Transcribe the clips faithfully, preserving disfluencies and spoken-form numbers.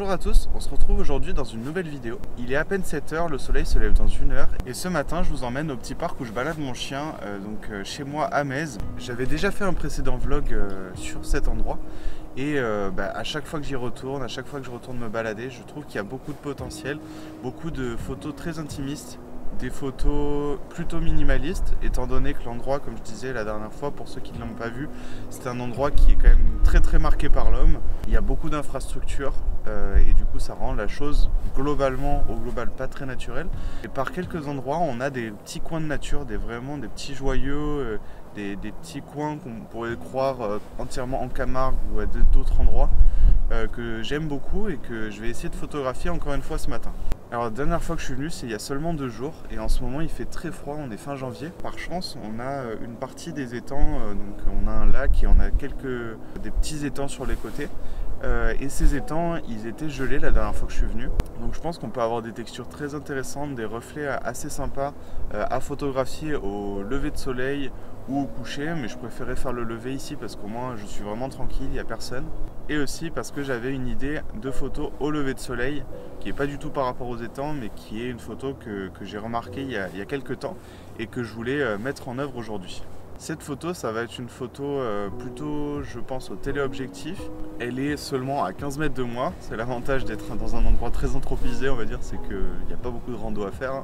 Bonjour à tous, on se retrouve aujourd'hui dans une nouvelle vidéo. Il est à peine sept heures, le soleil se lève dans une heure et ce matin je vous emmène au petit parc où je balade mon chien, euh, donc euh, chez moi à Metz. J'avais déjà fait un précédent vlog euh, sur cet endroit et euh, bah, à chaque fois que j'y retourne, à chaque fois que je retourne me balader, je trouve qu'il y a beaucoup de potentiel, beaucoup de photos très intimistes, des photos plutôt minimalistes, étant donné que l'endroit, comme je disais la dernière fois, pour ceux qui ne l'ont pas vu, c'est un endroit qui est quand même très très marqué par l'homme. Il y a beaucoup d'infrastructures euh, et du coup ça rend la chose globalement, au global, pas très naturelle. Et par quelques endroits, on a des petits coins de nature, des vraiment des petits joyaux, euh, des, des petits coins qu'on pourrait croire euh, entièrement en Camargue ou à d'autres endroits euh, que j'aime beaucoup et que je vais essayer de photographier encore une fois ce matin. Alors la dernière fois que je suis venu, c'est il y a seulement deux jours et en ce moment il fait très froid, on est fin janvier. Par chance, on a une partie des étangs, euh, donc on a un lac et on a quelques des petits étangs sur les côtés. Euh, et ces étangs, ils étaient gelés la dernière fois que je suis venu. Donc je pense qu'on peut avoir des textures très intéressantes, des reflets assez sympas euh, à photographier au lever de soleil ou au coucher. Mais je préférais faire le lever ici parce qu'au moins je suis vraiment tranquille, il n'y a personne. Et aussi parce que j'avais une idée de photo au lever de soleil qui n'est pas du tout par rapport aux étangs, mais qui est une photo que, que j'ai remarquée il y, a, il y a quelques temps et que je voulais euh, mettre en œuvre aujourd'hui. Cette photo, ça va être une photo euh, plutôt, je pense, au téléobjectif. Elle est seulement à quinze mètres de moi. C'est l'avantage d'être dans un endroit très anthropisé, on va dire, c'est qu'il n'y a pas beaucoup de rando à faire.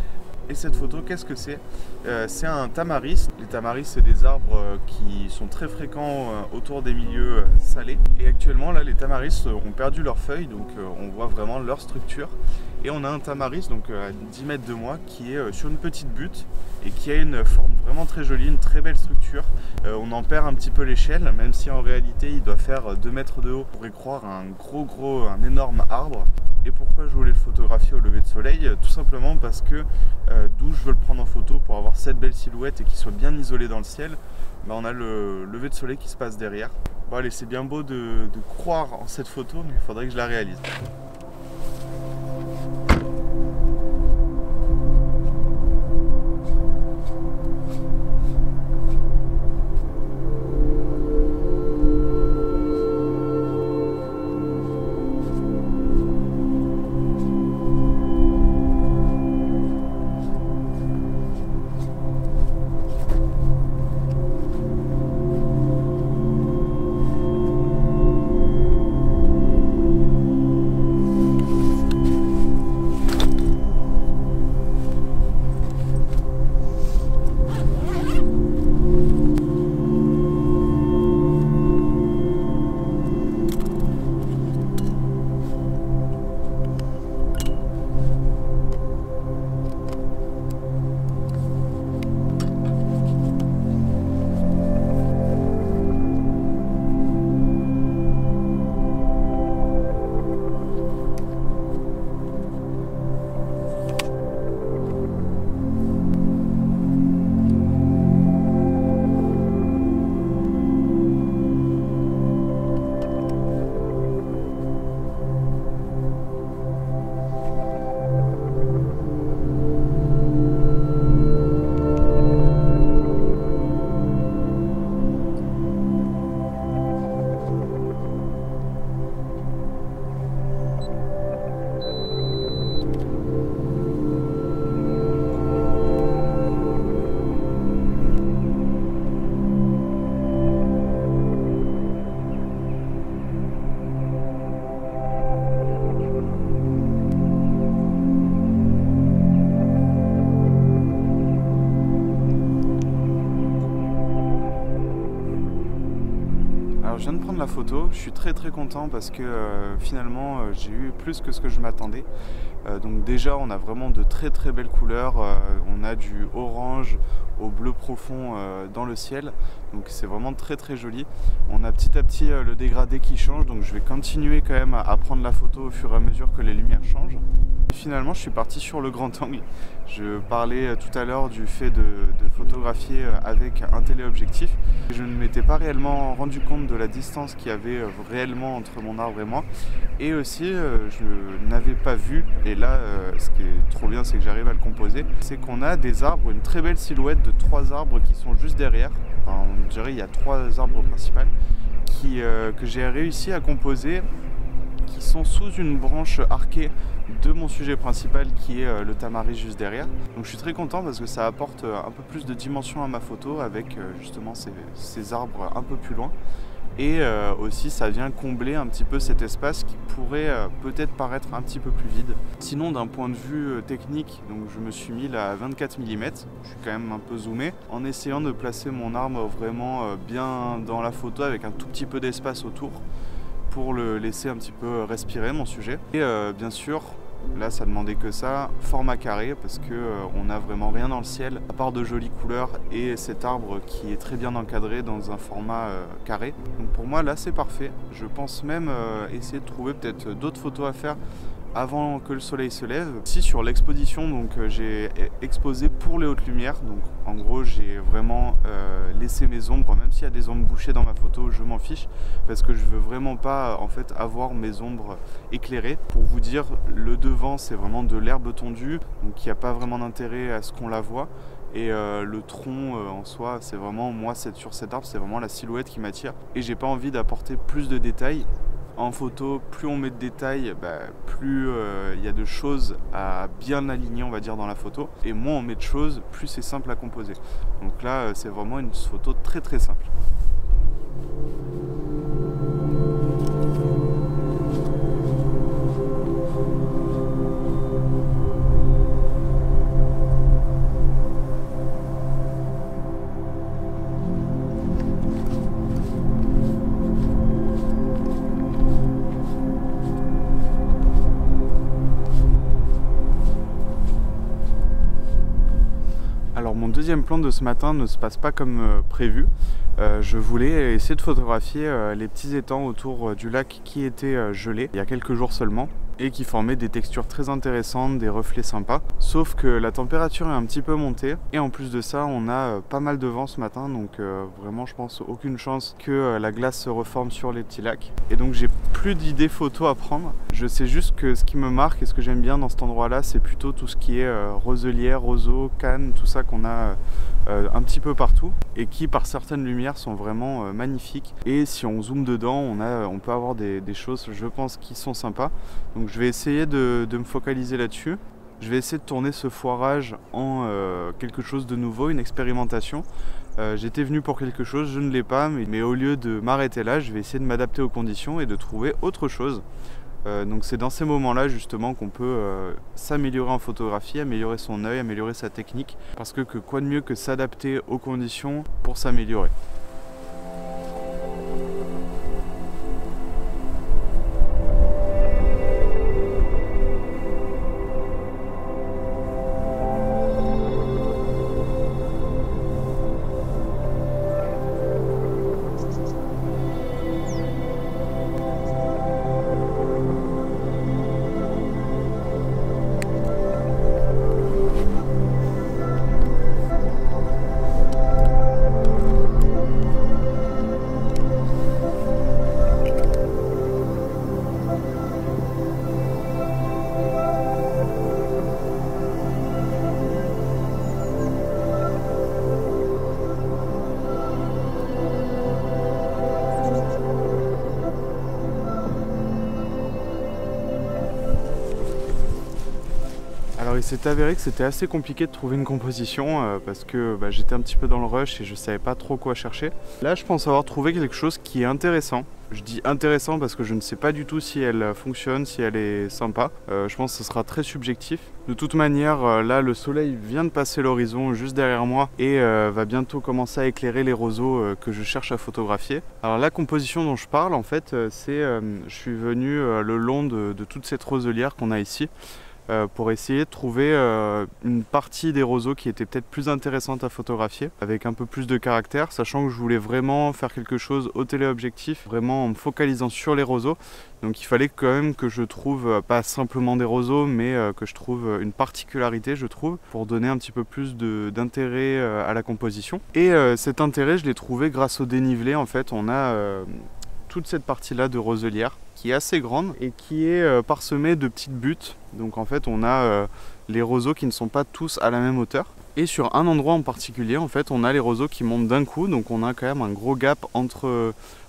Et cette photo, qu'est-ce que c'est? euh, C'est un tamaris. Les tamaris, c'est des arbres euh, qui sont très fréquents euh, autour des milieux euh, salés. Et actuellement, là, les tamaris ont perdu leurs feuilles, donc euh, on voit vraiment leur structure. Et on a un tamaris, donc euh, à dix mètres de moi, qui est euh, sur une petite butte et qui a une forme vraiment très jolie, une très belle structure. Euh, on en perd un petit peu l'échelle, même si en réalité, il doit faire deux mètres de haut. On pourrait croire un gros, gros, un énorme arbre. Et pourquoi je voulais le photographier au lever de soleil? Tout simplement parce que euh, d'où je veux le prendre en photo pour avoir cette belle silhouette et qu'il soit bien isolé dans le ciel, bah on a le lever de soleil qui se passe derrière. Bon allez, c'est bien beau de, de croire en cette photo, mais il faudrait que je la réalise. Alors je viens de prendre la photo, je suis très très content parce que euh, finalement euh, j'ai eu plus que ce que je m'attendais. Euh, donc déjà on a vraiment de très très belles couleurs, euh, on a du orange au bleu profond euh, dans le ciel, donc c'est vraiment très très joli. On a petit à petit euh, le dégradé qui change, donc je vais continuer quand même à, à prendre la photo au fur et à mesure que les lumières changent. Finalement je suis parti sur le grand angle. Je parlais tout à l'heure du fait de, de photographier avec un téléobjectif. Je ne m'étais pas réellement rendu compte de la distance qu'il y avait réellement entre mon arbre et moi. Et aussi je n'avais pas vu, et là ce qui est trop bien c'est que j'arrive à le composer, c'est qu'on a des arbres, une très belle silhouette de trois arbres qui sont juste derrière. Enfin, on dirait qu'il y a trois arbres principaux qui, euh, que j'ai réussi à composer, qui sont sous une branche arquée de mon sujet principal qui est le tamaris juste derrière. Donc je suis très content parce que ça apporte un peu plus de dimension à ma photo avec justement ces, ces arbres un peu plus loin. Et euh, aussi ça vient combler un petit peu cet espace qui pourrait euh, peut-être paraître un petit peu plus vide. Sinon d'un point de vue euh, technique, donc je me suis mis là à vingt-quatre millimètres, je suis quand même un peu zoomé, en essayant de placer mon arbre vraiment euh, bien dans la photo avec un tout petit peu d'espace autour pour le laisser un petit peu respirer mon sujet. Et euh, bien sûr, là ça demandait que ça, format carré parce que euh, on n'a vraiment rien dans le ciel à part de jolies couleurs et cet arbre qui est très bien encadré dans un format euh, carré. Donc pour moi là c'est parfait. Je pense même euh, essayer de trouver peut-être d'autres photos à faire avant que le soleil se lève. Ici sur l'exposition, donc euh, j'ai exposé pour les hautes lumières, donc en gros j'ai vraiment euh, laissé mes ombres, même s'il y a des ombres bouchées dans ma photo, je m'en fiche parce que je veux vraiment pas en fait avoir mes ombres éclairées. Pour vous dire, le devant c'est vraiment de l'herbe tondue, donc il n'y a pas vraiment d'intérêt à ce qu'on la voit. Et euh, le tronc euh, en soi, c'est vraiment, moi c'est sur cet arbre, c'est vraiment la silhouette qui m'attire et j'ai pas envie d'apporter plus de détails. En photo, plus on met de détails, bah, plus il euh, y a de choses à bien aligner, on va dire, dans la photo. Et moins on met de choses, plus c'est simple à composer. Donc là, c'est vraiment une photo très très simple. Alors mon deuxième plan de ce matin ne se passe pas comme euh, prévu. Euh, je voulais essayer de photographier euh, les petits étangs autour euh, du lac qui étaient euh, gelés il y a quelques jours seulement et qui formaient des textures très intéressantes, des reflets sympas. Sauf que la température est un petit peu montée et en plus de ça on a euh, pas mal de vent ce matin, donc euh, vraiment je pense aucune chance que euh, la glace se reforme sur les petits lacs. Et donc j'ai plus d'idées photos à prendre. Je sais juste que ce qui me marque et ce que j'aime bien dans cet endroit là, c'est plutôt tout ce qui est euh, roselière, roseaux, cannes, tout ça qu'on a euh, un petit peu partout et qui par certaines lumières sont vraiment euh, magnifiques. Et si on zoome dedans, on, a, on peut avoir des, des choses, je pense, qui sont sympas. Donc je vais essayer de, de me focaliser là-dessus. Je vais essayer de tourner ce foirage en euh, quelque chose de nouveau, une expérimentation. Euh, J'étais venu pour quelque chose, je ne l'ai pas, mais, mais au lieu de m'arrêter là, je vais essayer de m'adapter aux conditions et de trouver autre chose. Euh, donc c'est dans ces moments-là justement qu'on peut euh, s'améliorer en photographie, améliorer son œil, améliorer sa technique. Parce que, que quoi de mieux que s'adapter aux conditions pour s'améliorer. Alors il s'est avéré que c'était assez compliqué de trouver une composition euh, parce que bah, j'étais un petit peu dans le rush et je savais pas trop quoi chercher. Là je pense avoir trouvé quelque chose qui est intéressant. Je dis intéressant parce que je ne sais pas du tout si elle fonctionne, si elle est sympa. Euh, je pense que ce sera très subjectif. De toute manière, euh, là le soleil vient de passer l'horizon juste derrière moi et euh, va bientôt commencer à éclairer les roseaux euh, que je cherche à photographier. Alors la composition dont je parle en fait, euh, c'est euh, je suis venu euh, le long de, de toute cette roselière qu'on a ici. Euh, pour essayer de trouver euh, une partie des roseaux qui était peut-être plus intéressante à photographier, avec un peu plus de caractère, sachant que je voulais vraiment faire quelque chose au téléobjectif, vraiment en me focalisant sur les roseaux. Donc il fallait quand même que je trouve euh, pas simplement des roseaux, mais euh, que je trouve une particularité, je trouve, pour donner un petit peu plus d'intérêt euh, à la composition. Et euh, cet intérêt, je l'ai trouvé grâce au dénivelé. En fait, on a euh, toute cette partie-là de roselière qui est assez grande et qui est euh, parsemée de petites buttes. Donc en fait on a euh, les roseaux qui ne sont pas tous à la même hauteur. Et sur un endroit en particulier en fait on a les roseaux qui montent d'un coup, donc on a quand même un gros gap entre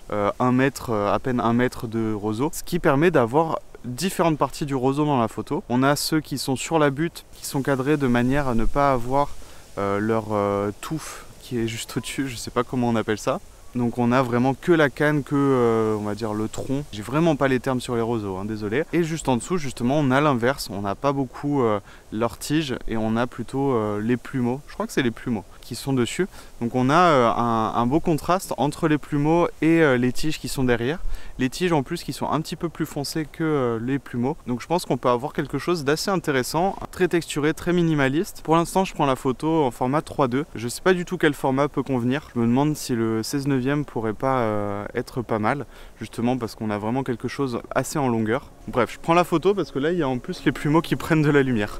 euh, un mètre, euh, à peine un mètre de roseau, ce qui permet d'avoir différentes parties du roseau dans la photo. On a ceux qui sont sur la butte, qui sont cadrés de manière à ne pas avoir euh, leur euh, touffe qui est juste au-dessus, je sais pas comment on appelle ça. Donc on a vraiment que la canne, que euh, on va dire le tronc. J'ai vraiment pas les termes sur les roseaux, hein, désolé. Et juste en dessous, justement, on a l'inverse. On n'a pas beaucoup euh, leurs tiges et on a plutôt euh, les plumeaux. Je crois que c'est les plumeaux qui sont dessus. Donc on a euh, un, un beau contraste entre les plumeaux et euh, les tiges qui sont derrière. Les tiges en plus qui sont un petit peu plus foncées que euh, les plumeaux. Donc je pense qu'on peut avoir quelque chose d'assez intéressant, très texturé, très minimaliste. Pour l'instant, je prends la photo en format trois deux. Je sais pas du tout quel format peut convenir. Je me demande si le seize neuvième pourrait pas euh, être pas mal, justement parce qu'on a vraiment quelque chose assez en longueur. Bref, je prends la photo parce que là, il y a en plus les plumeaux qui prennent de la lumière.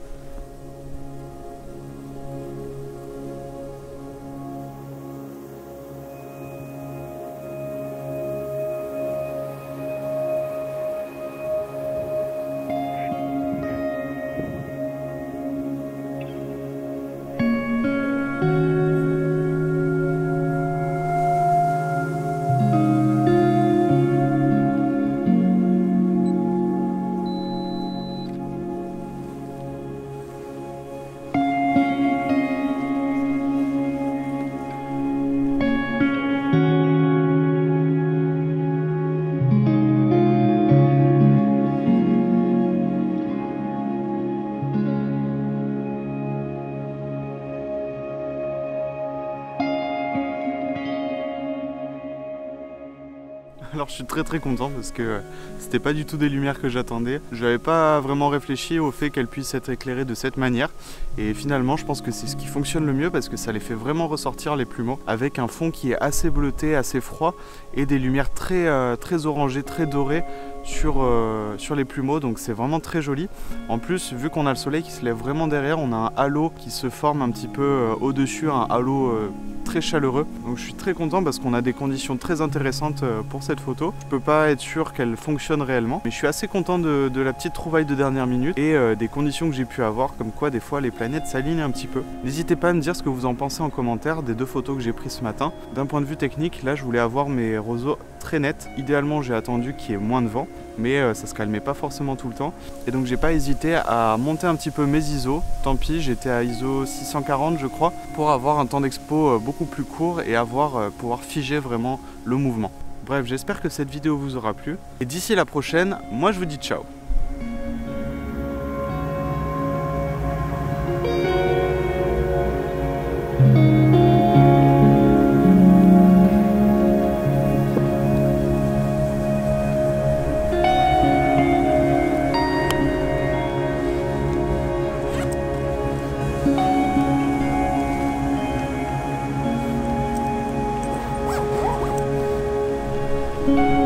Alors je suis très très content parce que c'était pas du tout des lumières que j'attendais. Je n'avais pas vraiment réfléchi au fait qu'elles puissent être éclairées de cette manière. Et finalement je pense que c'est ce qui fonctionne le mieux parce que ça les fait vraiment ressortir les plumeaux avec un fond qui est assez bleuté, assez froid et des lumières très, euh, très orangées, très dorées sur, euh, sur les plumeaux. Donc c'est vraiment très joli. En plus, vu qu'on a le soleil qui se lève vraiment derrière, on a un halo qui se forme un petit peu euh, au-dessus, un halo euh, très chaleureux. Donc je suis très content parce qu'on a des conditions très intéressantes euh, pour cette photo. Je peux pas être sûr qu'elle fonctionne réellement, mais je suis assez content de, de la petite trouvaille de dernière minute et euh, des conditions que j'ai pu avoir, comme quoi des fois les planètes s'alignent un petit peu. N'hésitez pas à me dire ce que vous en pensez en commentaire des deux photos que j'ai prises ce matin. D'un point de vue technique, là je voulais avoir mes roseaux très nets. Idéalement j'ai attendu qu'il y ait moins de vent, mais euh, ça se calmait pas forcément tout le temps. Et donc j'ai pas hésité à monter un petit peu mes I S O. Tant pis, j'étais à I S O six cent quarante je crois, pour avoir un temps d'expo euh, beaucoup plus court et avoir, euh, pouvoir figer vraiment le mouvement. Bref, j'espère que cette vidéo vous aura plu. Et d'ici la prochaine, moi je vous dis ciao. Thank you.